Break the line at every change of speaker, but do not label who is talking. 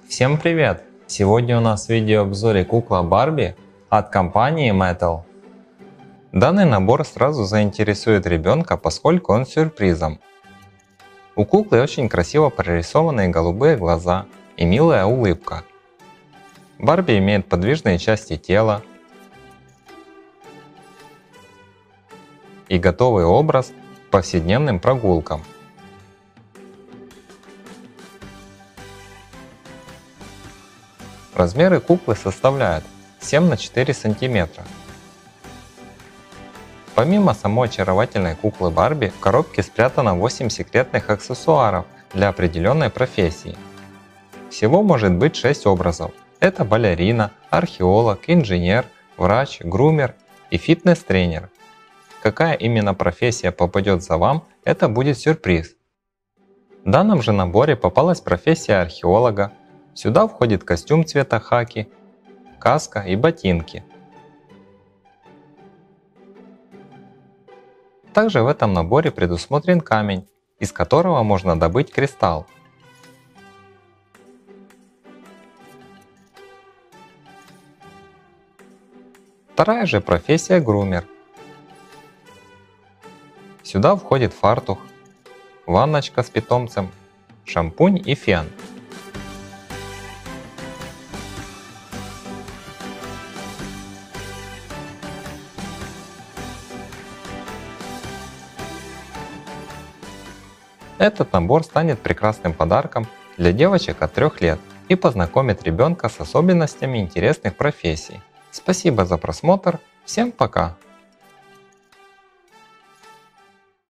Всем привет! Сегодня у нас в видеообзоре кукла Барби от компании Mattel. Данный набор сразу заинтересует ребенка, поскольку он сюрпризом. У куклы очень красиво прорисованные голубые глаза и милая улыбка. Барби имеет подвижные части тела и готовый образ к повседневным прогулкам. Размеры куклы составляют 7 на 4 см. Помимо самой очаровательной куклы Барби, в коробке спрятано 8 секретных аксессуаров для определенной профессии. Всего может быть 6 образов. Это балерина, археолог, инженер, врач, грумер и фитнес-тренер. Какая именно профессия попадет за вам, это будет сюрприз. В данном же наборе попалась профессия археолога. Сюда входит костюм цвета хаки, каска и ботинки. Также в этом наборе предусмотрен камень, из которого можно добыть кристалл. Вторая же профессия — грумер. Сюда входит фартук, ванночка с питомцем, шампунь и фен. Этот набор станет прекрасным подарком для девочек от 3 лет и познакомит ребенка с особенностями интересных профессий. Спасибо за просмотр, всем пока!